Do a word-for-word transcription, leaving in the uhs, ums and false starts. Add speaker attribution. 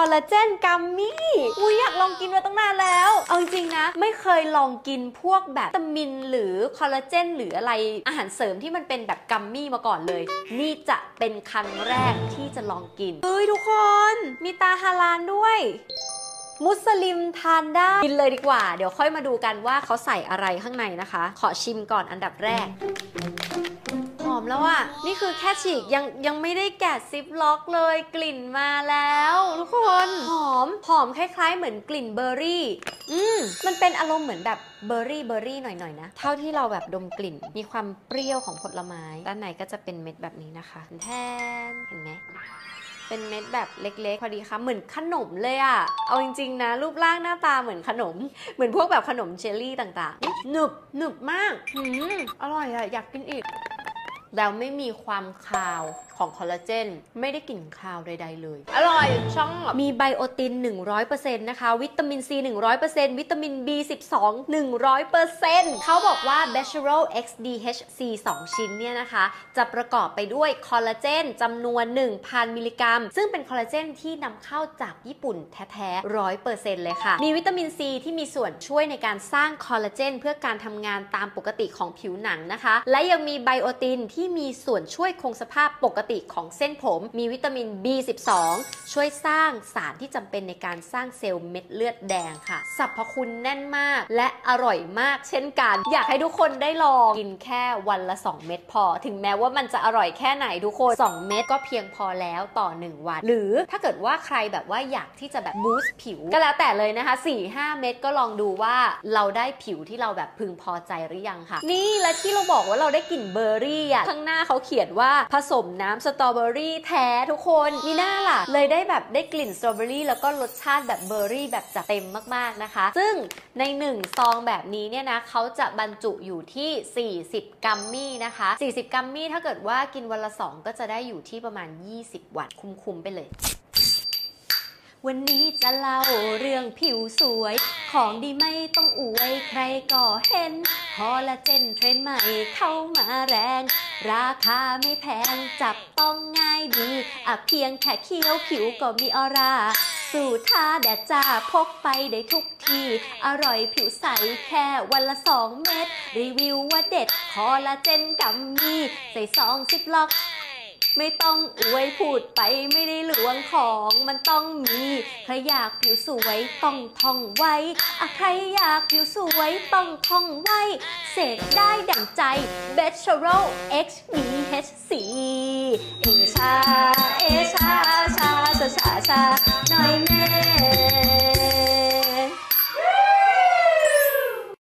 Speaker 1: คอลลาเจนกัมมี่อุ้ยอยากลองกินมาตั้งนานแล้วเอาจริงๆนะไม่เคยลองกินพวกแบบวิตามินหรือคอลลาเจนหรืออะไรอาหารเสริมที่มันเป็นแบบกัมมี่มาก่อนเลยนี่จะเป็นครั้งแรกที่จะลองกินเฮ้ยทุกคนมีตาฮาลาลด้วยมุสลิมทานได้กินเลยดีกว่าเดี๋ยวค่อยมาดูกันว่าเขาใส่อะไรข้างในนะคะขอชิมก่อนอันดับแรกหอมแล้วอ่ะนี่คือแค่ฉีกยังยังไม่ได้แกะซิปล็อกเลยกลิ่นมาแล้วทุกคนหอมหอมคล้ายๆเหมือนกลิ่นเบอร์รี่อืมมันเป็นอารมณ์เหมือนแบบเบอร์รี่เบอร์รี่หน่อยๆนะเท่าที่เราแบบดมกลิ่นมีความเปรี้ยวของผลไม้ด้านในก็จะเป็นเม็ดแบบนี้นะคะแทนเห็นไหมเป็นเม็ดแบบเล็กๆพอดีค่ะเหมือนขนมเลยอะเอาจริงๆนะรูปร่างหน้าตาเหมือนขนมเหมือนพวกแบบขนมเจลลี่ต่างๆหนึบหนึบมากอืมอร่อยอะอยากกินอีกแล้วไม่มีความคาวของคอลลาเจนไม่ได้กลิ่นคาวใดๆเลยอร่อยช่องมีไบโอติน หนึ่งร้อยเปอร์เซ็นต์ นะคะวิตามิน ซี หนึ่งร้อยเปอร์เซ็นต์ วิตามิน บี สิบสอง หนึ่งร้อยเปอร์เซ็นต์ เขาบอกว่า Becherol เอ็กซ์ ดี เอช ซี สอง ชิ้นเนี่ยนะคะจะประกอบไปด้วยคอลลาเจนจำนวน หนึ่งพัน มิลลิกรัมซึ่งเป็นคอลลาเจนที่นำเข้าจากญี่ปุ่นแท้ๆ หนึ่งร้อยเปอร์เซ็นต์ เลยค่ะมีวิตามิน ซี ที่มีส่วนช่วยในการสร้างคอลลาเจนเพื่อการทำงานตามปกติของผิวหนังนะคะและยังมีไบโอตินที่มีส่วนช่วยคงสภาพปกติของเส้นผมมีวิตามิน บี สิบสอง ช่วยสร้างสารที่จำเป็นในการสร้างเซลล์เม็ดเลือดแดงค่ะสรรพคุณแน่นมากและอร่อยมากเช่นกันอยากให้ทุกคนได้ลองกินแค่วันละสองเม็ดพอถึงแม้ว่ามันจะอร่อยแค่ไหนทุกคนสองเม็ดก็เพียงพอแล้วต่อหนึ่งวันหรือถ้าเกิดว่าใครแบบว่าอยากที่จะแบบบูสต์ผิวก็แล้วแต่เลยนะคะ สี่ห้า เม็ดก็ลองดูว่าเราได้ผิวที่เราแบบพึงพอใจหรือยังค่ะนี่และที่เราบอกว่าเราได้กลิ่นเบอร์รี่อ่ะข้างหน้าเขาเขียนว่าผสมน้ำสตรอเบอรี่แท้ทุกคนมีหน้าล่ะเลยได้แบบได้กลิ่นสตรอเบอรี่แล้วก็รสชาติแบบเบอร์รี่แบบจัดเต็มมากๆนะคะซึ่งในหนึ่งซองแบบนี้เนี่ยนะเขาจะบรรจุอยู่ที่สี่สิบกัมมี่นะคะสี่สิบกัมมี่ถ้าเกิดว่ากินวันละสองก็จะได้อยู่ที่ประมาณยี่สิบวันคุ้มๆไปเลยวันนี้จะเล่าเรื่องผิวสวยของดีไม่ต้องอวยใครก็เห็นคอลลาเจนเทรนด์ใหม่เข้ามาแรงราคาไม่แพงจับต้องง่ายดีอ่ะเพียงแค่เคี้ยวผิวก็มีออร่าสูตรทาแดดจ้าพกไปได้ทุกทีอร่อยผิวใสแค่วันละสองเม็ดรีวิวว่าเด็ดคอลลาเจนกัมมี่ใส่ซองซิปล็อกไม่ต้องอวยพูดไปไม่ได้หลวงของมันต้องมีใครอยากผิวสวยต้องท่องไว้อะใครอยากผิวสวยต้องท่องไว้เสกได้ดั่งใจ Becherol เอ็กซ์ ดี เอช ซี เอชาเอชาชาชาชาชาหน่อยแม่